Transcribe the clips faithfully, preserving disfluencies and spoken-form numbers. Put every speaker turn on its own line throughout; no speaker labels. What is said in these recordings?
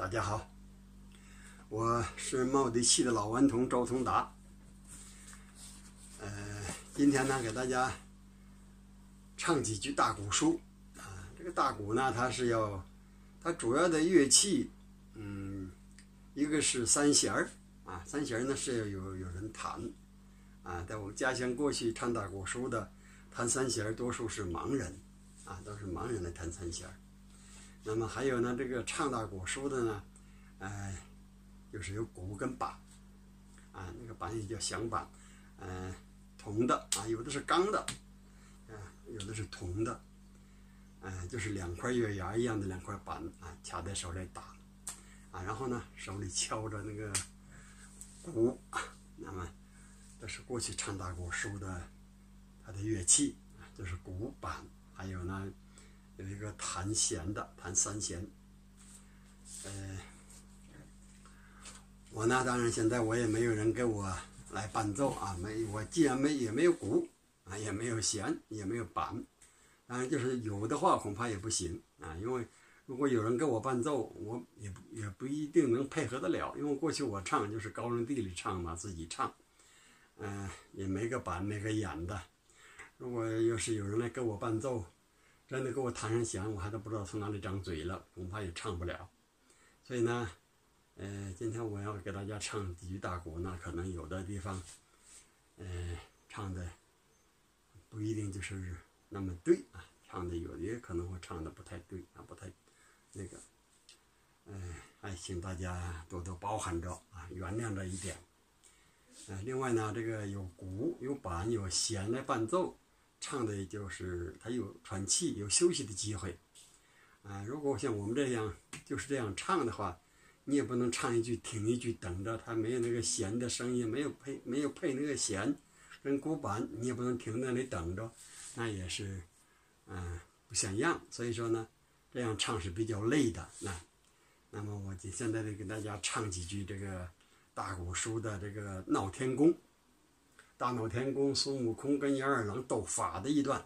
大家好，我是茂地器的老顽童周通达。呃，今天呢，给大家唱几句大鼓书啊。这个大鼓呢，它是要，它主要的乐器，嗯，一个是三弦儿啊，三弦儿呢是要有有人弹啊。在我们家乡过去唱大鼓书的，弹三弦儿多数是盲人啊，都是盲人来弹三弦儿。那么还有呢，这个唱大鼓书的呢，呃，就是有鼓跟板，啊，那个板也叫响板，呃，铜的啊，有的是钢的，啊，有的是铜的，呃，就是两块月牙一样的两块板啊，卡在手里打，啊，然后呢手里敲着那个鼓，啊，那么这是过去唱大鼓书的它的乐器，啊，就是鼓板，还有呢。有一个弹弦的，弹三弦。呃，我呢，当然现在我也没有人给我来伴奏啊，没，我既然没也没有鼓啊，也没有弦，也没有板，当然就是有的话恐怕也不行啊，因为如果有人给我伴奏，我也不也不一定能配合得了，因为过去我唱就是高粱地里唱嘛，自己唱，嗯、呃，也没个板没个眼的，如果要是有人来给我伴奏。真的给我弹上弦，我还都不知道从哪里长嘴了，恐怕也唱不了。所以呢，呃，今天我要给大家唱几句大鼓呢，可能有的地方，呃，唱的不一定就是那么对啊，唱的有的也可能会唱的不太对啊，不太那个，呃，还请大家多多包涵着啊，原谅着一点。呃，另外呢，这个有鼓、有板、有弦来伴奏。唱的就是它有喘气有休息的机会啊、呃！如果像我们这样就是这样唱的话，你也不能唱一句停一句等着，它没有那个弦的声音，没有配没有配那个弦跟鼓板，你也不能停在那里等着，那也是嗯、呃、不像样。所以说呢，这样唱是比较累的。那那么我现在得给大家唱几句这个大鼓书的这个闹天宫。大闹天宫，孙悟空跟杨二郎斗法的一段，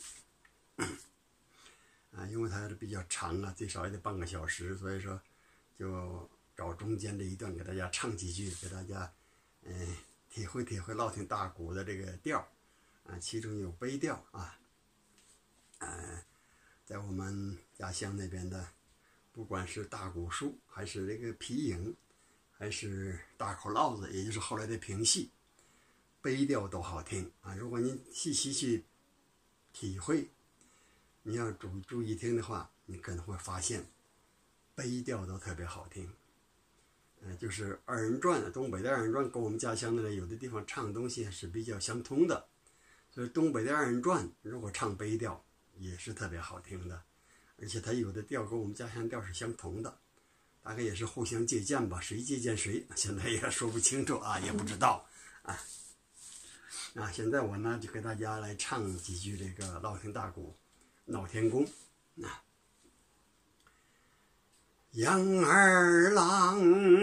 啊，因为它是比较长啊，最少也得半个小时，所以说就找中间这一段给大家唱几句，给大家嗯、呃、体会体会烙听大鼓的这个调啊，其中有悲调啊，呃，在我们家乡那边的，不管是大鼓书，还是这个皮影，还是大口烙子，也就是后来的评戏。悲调都好听啊！如果你细细去体会，你要注注意听的话，你可能会发现悲调都特别好听。呃，就是二人转，东北的二人转跟我们家乡的有的地方唱东西是比较相通的，所以东北的二人转如果唱悲调也是特别好听的，而且它有的调跟我们家乡调是相同的，大概也是互相借鉴吧，谁借鉴谁，现在也说不清楚啊，也不知道啊。啊，现在我呢就给大家来唱几句这个烙听大鼓闹天宫。啊，杨二郎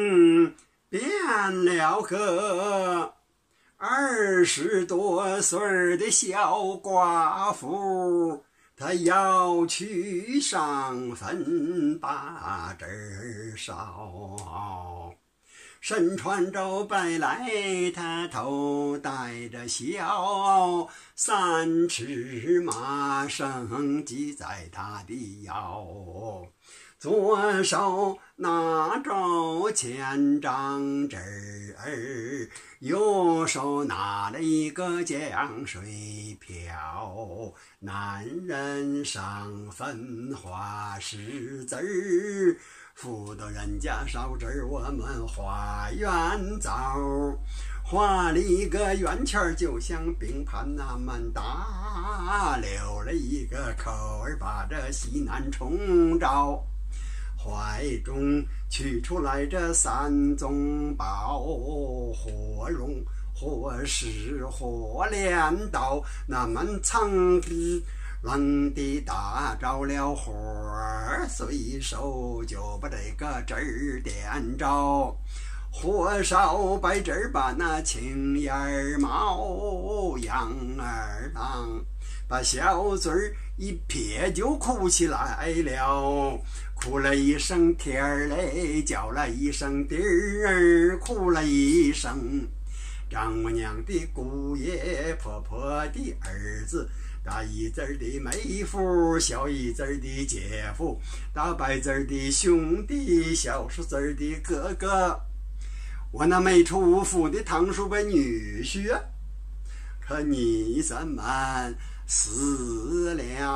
变了个二十多岁的小寡妇，她要去上坟把纸儿烧。身穿着白来，他头戴着孝，三尺马绳系在他的腰，左手拿着千张纸儿，右手拿了一个江水瓢。男人上坟花石子儿，妇道人家烧纸儿，我们花园枣，画了一个圆圈，就像冰盘那么大，留了一个口儿，把这西南冲着，怀中取出来这三宗宝，火绒、火石、火镰刀，那么噌冷地打着了火儿，随手就把这个纸儿点着，火烧白纸儿把那青眼儿冒，杨二郎把小嘴儿一撇就哭起来了， 哭了一声天儿嘞，叫了一声地儿，哭了一声。丈母娘的姑爷，婆婆的儿子，大姨子的妹夫，小姨子的姐夫，大伯子的兄弟，小叔子的哥哥，我那没出府的堂叔伯女婿啊，可你怎么死了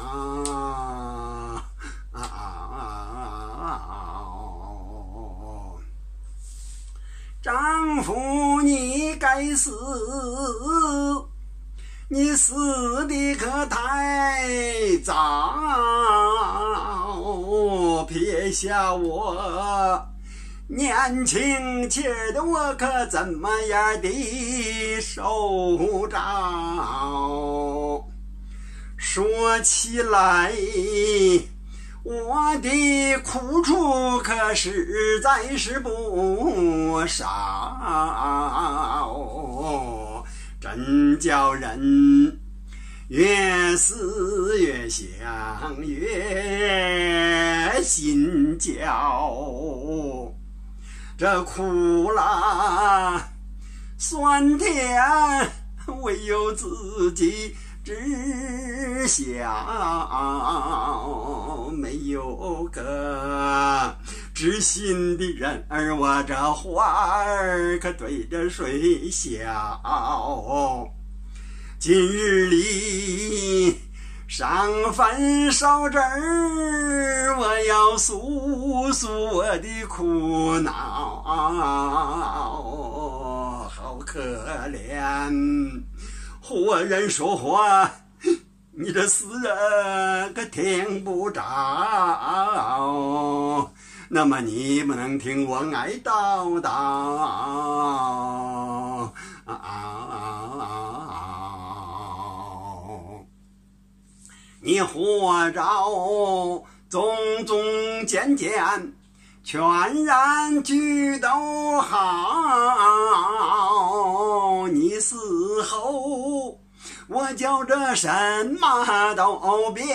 啊？丈夫你该死，你死的可太早，撇下我年轻气的我可怎么样的受着？说起来我的苦楚可实在是不少，真叫人越思越想，越心焦。这苦辣酸甜唯有自己知晓，没有个知心的人儿，我这话儿可对着谁笑？今日里上焚烧这儿，我要诉诉我的苦恼，好可怜。活人说话，你这死人可听不着，那么你不能听我哀叨叨啊！你活着种种渐渐，全然俱都好，你死后我叫这什么都变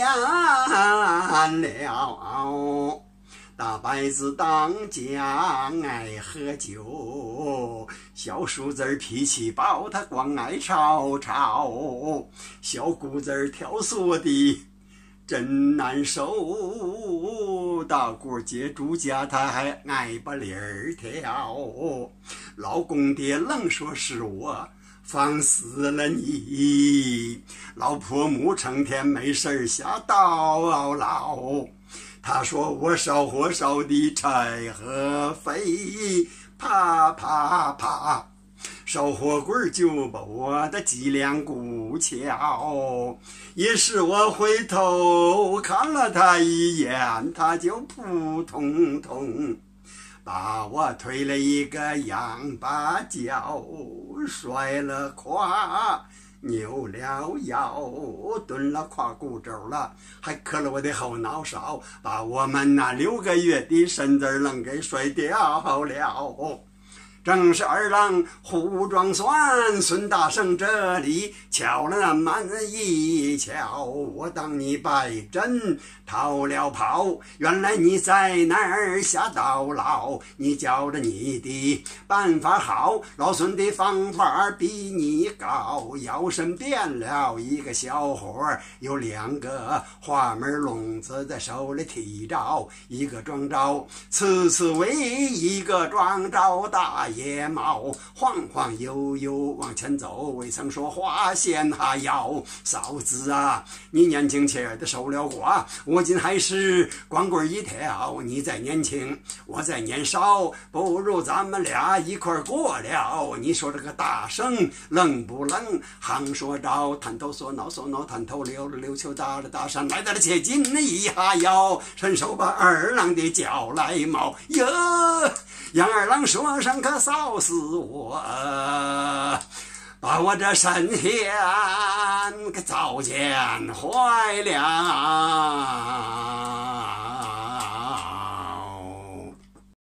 了。大伯子当家爱喝酒，小叔子脾气暴，他光爱吵吵，小姑子挑唆的真难受，大姑接住家他还爱把理儿跳，老公爹愣说是我放死了你，老婆母成天没事瞎叨唠，他说我烧火烧的柴和肥，啪啪啪烧火棍就把我的脊梁骨敲，也是我回头看了他一眼，他就扑通通把我推了一个羊八脚，摔了胯，扭了腰，蹲了胯骨轴了，还磕了我的后脑勺，把我们那六个月的身子愣给摔掉了。正是二郎胡装算，孙大圣这里敲了那么一敲，我当你败阵逃了跑，原来你在那儿瞎叨唠，你觉着你的办法好，老孙的方法比你高，腰身变了一个小伙，有两个花门笼子在手里提着，一个装着刺刺猬，一个装着大野猫，晃晃悠悠往前走，未曾说话先哈腰。嫂子啊，你年轻气儿的守了寡，我今还是光棍一条，你再年轻我再年少，不如咱们俩一块过了。你说这个大圣冷不冷？行说着探头说闹说闹探头溜了溜球打了大山，来到了切近一哈腰，伸手把二郎的脚来毛哟，杨二郎说声可臊死我，把我这神仙给糟践坏了。